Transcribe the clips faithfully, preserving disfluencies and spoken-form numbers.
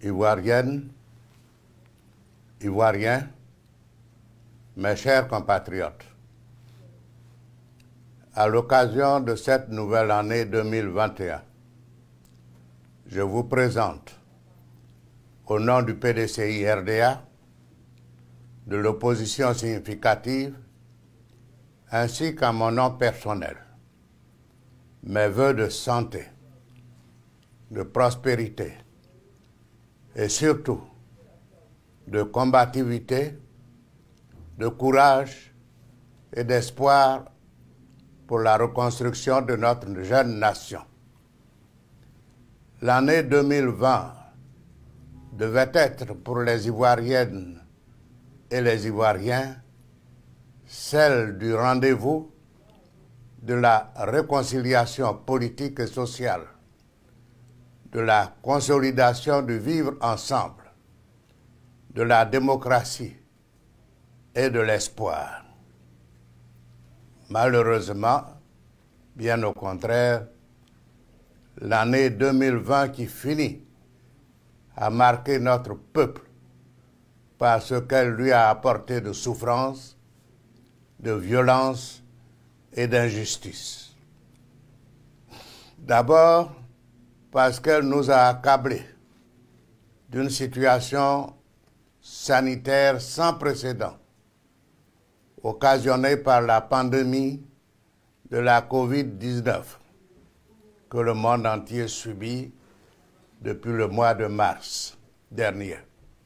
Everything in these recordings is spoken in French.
Ivoiriennes, Ivoiriens, mes chers compatriotes, à l'occasion de cette nouvelle année deux mille vingt et un, je vous présente, au nom du P D C I R D A, de l'opposition significative, ainsi qu'à mon nom personnel, mes vœux de santé, de prospérité et surtout de combativité, de courage et d'espoir pour la reconstruction de notre jeune nation. L'année deux mille vingt devait être pour les Ivoiriennes et les Ivoiriens celle du rendez-vous de la réconciliation politique et sociale, de la consolidation du vivre ensemble, de la démocratie et de l'espoir. Malheureusement, bien au contraire, l'année deux mille vingt qui finit a marqué notre peuple par ce qu'elle lui a apporté de souffrance, de violence et d'injustice. D'abord, parce qu'elle nous a accablés d'une situation sanitaire sans précédent, occasionnée par la pandémie de la COVID dix-neuf, que le monde entier subit depuis le mois de mars dernier.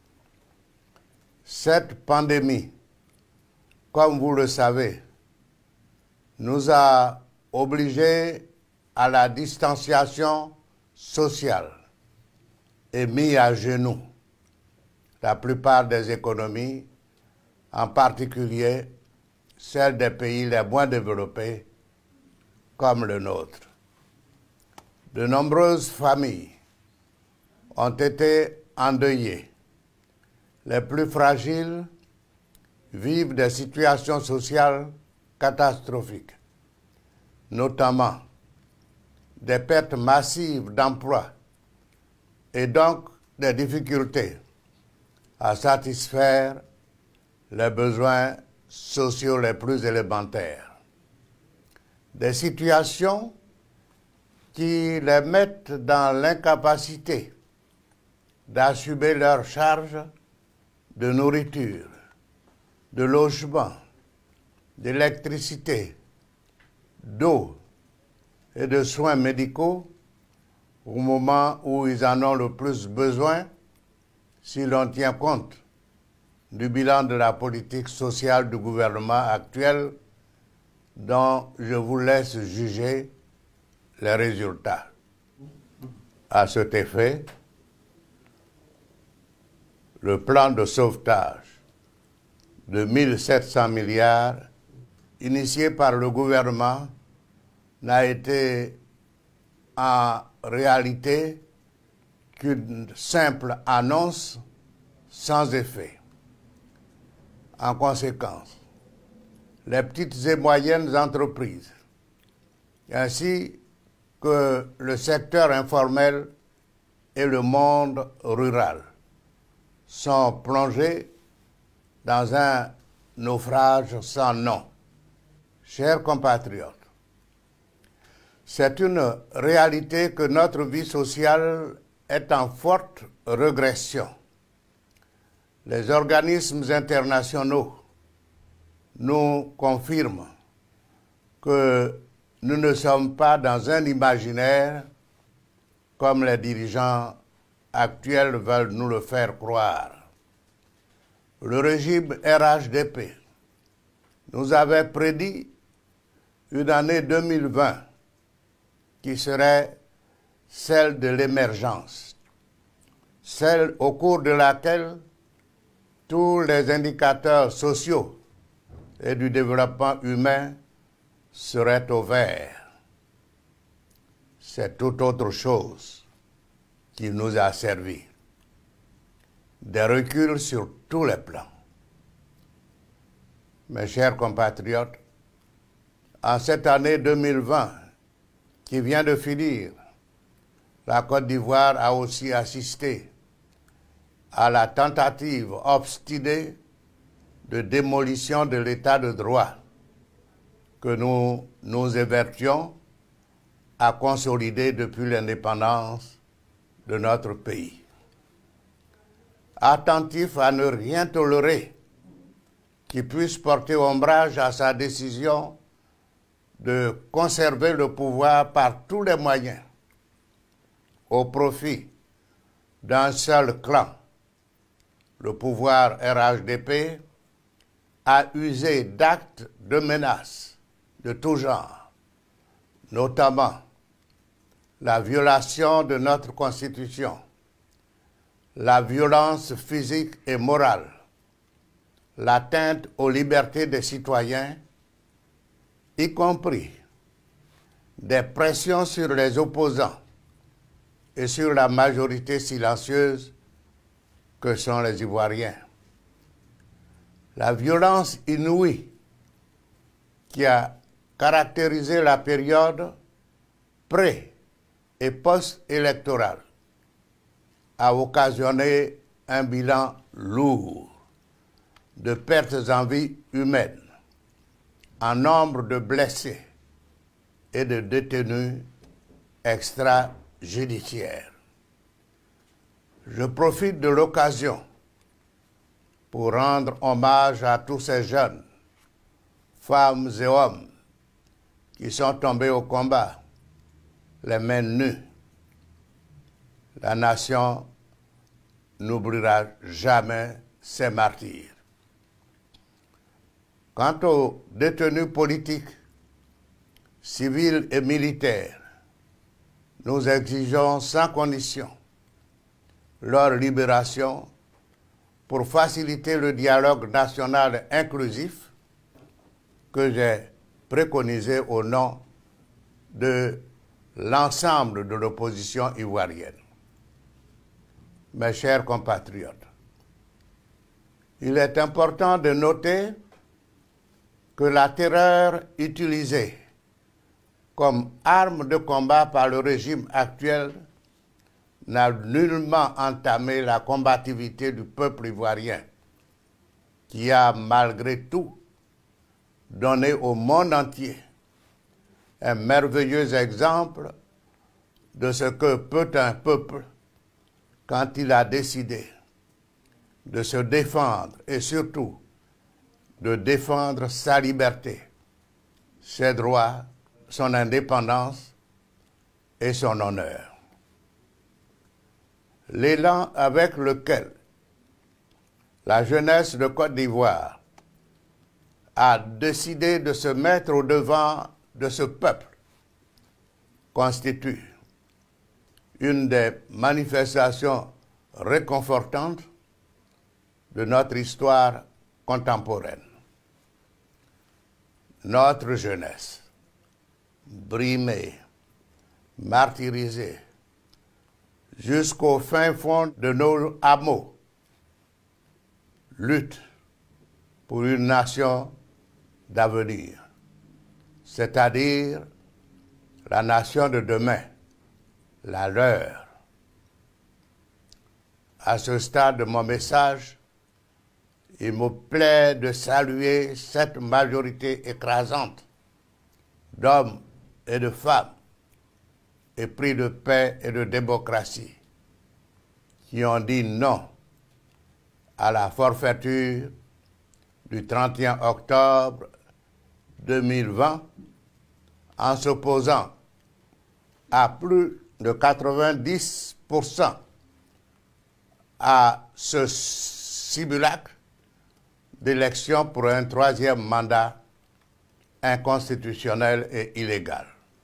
Cette pandémie, comme vous le savez, nous a obligés à la distanciation sociale et mis à genoux la plupart des économies, en particulier celles des pays les moins développés comme le nôtre. De nombreuses familles ont été endeuillées. Les plus fragiles vivent des situations sociales catastrophiques, notamment des pertes massives d'emplois et donc des difficultés à satisfaire les besoins sociaux les plus élémentaires. Des situations qui les mettent dans l'incapacité d'assumer leurs charges de nourriture, de logement, d'électricité, d'eau et de soins médicaux au moment où ils en ont le plus besoin, si l'on tient compte du bilan de la politique sociale du gouvernement actuel, dont je vous laisse juger les résultats. À cet effet, le plan de sauvetage de mille sept cents milliards initié par le gouvernement n'a été en réalité qu'une simple annonce sans effet. En conséquence, les petites et moyennes entreprises, ainsi que le secteur informel et le monde rural, sont plongés dans un naufrage sans nom. Chers compatriotes, c'est une réalité que notre vie sociale est en forte régression. Les organismes internationaux nous confirment que nous ne sommes pas dans un imaginaire comme les dirigeants actuels veulent nous le faire croire. Le régime R H D P nous avait prédit une année deux mille vingt qui serait celle de l'émergence, celle au cours de laquelle tous les indicateurs sociaux et du développement humain seraient au vert. C'est tout autre chose qui nous a servi. Des reculs sur tous les plans. Mes chers compatriotes, en cette année deux mille vingt qui vient de finir, la Côte d'Ivoire a aussi assisté à la tentative obstinée de démolition de l'état de droit que nous nous évertuons à consolider depuis l'indépendance de notre pays. Attentif à ne rien tolérer qui puisse porter ombrage à sa décision de conserver le pouvoir par tous les moyens au profit d'un seul clan, le pouvoir R H D P a usé d'actes de menace de tout genre, notamment la violation de notre Constitution, la violence physique et morale, l'atteinte aux libertés des citoyens, y compris des pressions sur les opposants et sur la majorité silencieuse que sont les Ivoiriens. La violence inouïe qui a caractérisé la période pré- et post-électorale a occasionné un bilan lourd de pertes en vie humaine, en nombre de blessés et de détenus extrajudiciaires. Je profite de l'occasion pour rendre hommage à tous ces jeunes, femmes et hommes qui sont tombés au combat, les mains nues. La nation n'oubliera jamais ces martyrs. Quant aux détenus politiques, civils et militaires, nous exigeons sans condition leur libération pour faciliter le dialogue national inclusif que j'ai préconisé au nom de l'ensemble de l'opposition ivoirienne. Mes chers compatriotes, il est important de noter que la terreur utilisée comme arme de combat par le régime actuel n'a nullement entamé la combativité du peuple ivoirien, qui a malgré tout donné au monde entier un merveilleux exemple de ce que peut un peuple quand il a décidé de se défendre et surtout de défendre sa liberté, ses droits, son indépendance et son honneur. L'élan avec lequel la jeunesse de Côte d'Ivoire a décidé de se mettre au devant de ce peuple constitue une des manifestations réconfortantes de notre histoire contemporaine. Notre jeunesse, brimée, martyrisée, jusqu'au fin fond de nos hameaux, lutte pour une nation d'avenir, c'est-à-dire la nation de demain, la leur. À ce stade de mon message, il me plaît de saluer cette majorité écrasante d'hommes et de femmes épris de paix et de démocratie qui ont dit non à la forfaiture du trente et un octobre deux mille vingt en s'opposant à plus de quatre-vingt-dix pour cent à ce simulacre d'élection pour un troisième mandat inconstitutionnel et illégal.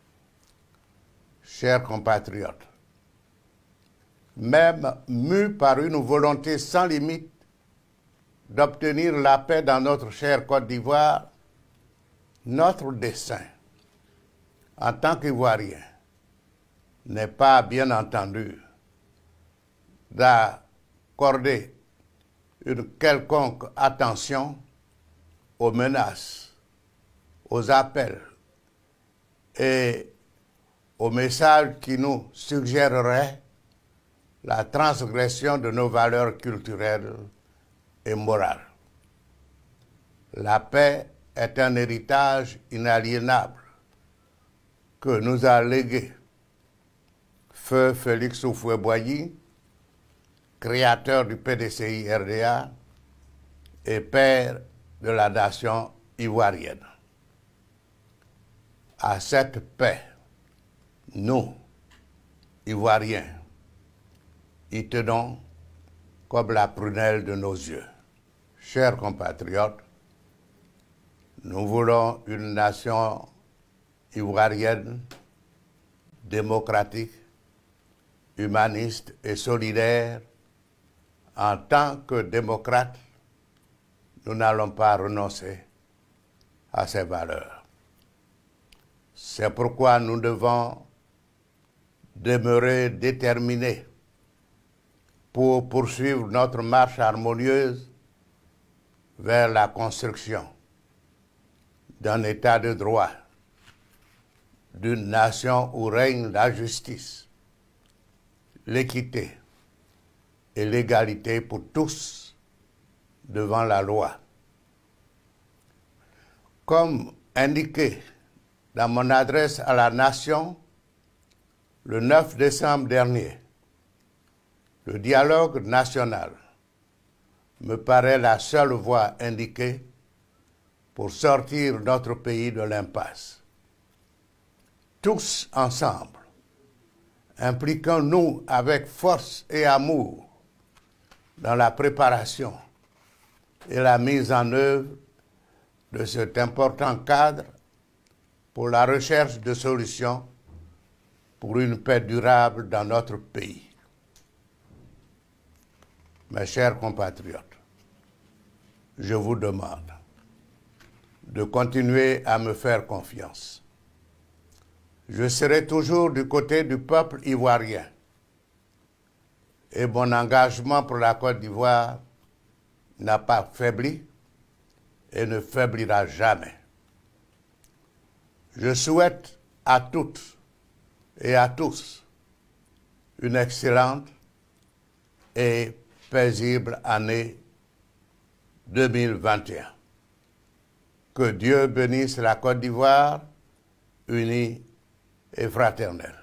Chers compatriotes, même mus par une volonté sans limite d'obtenir la paix dans notre chère Côte d'Ivoire, notre dessein, en tant qu'Ivoiriens, n'est pas, bien entendu, d'accorder une quelconque attention aux menaces, aux appels et aux messages qui nous suggéreraient la transgression de nos valeurs culturelles et morales. La paix est un héritage inaliénable que nous a légué Feu Félix Houphouët-Boigny, créateur du P D C I R D A et père de la nation ivoirienne. À cette paix, nous, Ivoiriens, y tenons comme la prunelle de nos yeux. Chers compatriotes, nous voulons une nation ivoirienne, démocratique, humaniste et solidaire. En tant que démocrates, nous n'allons pas renoncer à ces valeurs. C'est pourquoi nous devons demeurer déterminés pour poursuivre notre marche harmonieuse vers la construction d'un État de droit, d'une nation où règne la justice, l'équité et l'égalité pour tous devant la loi. Comme indiqué dans mon adresse à la nation le neuf décembre dernier, le dialogue national me paraît la seule voie indiquée pour sortir notre pays de l'impasse. Tous ensemble, impliquons-nous avec force et amour dans la préparation et la mise en œuvre de cet important cadre pour la recherche de solutions pour une paix durable dans notre pays. Mes chers compatriotes, je vous demande de continuer à me faire confiance. Je serai toujours du côté du peuple ivoirien et mon engagement pour la Côte d'Ivoire n'a pas faibli et ne faiblira jamais. Je souhaite à toutes et à tous une excellente et paisible année deux mille vingt et un. Que Dieu bénisse la Côte d'Ivoire unie et fraternelle.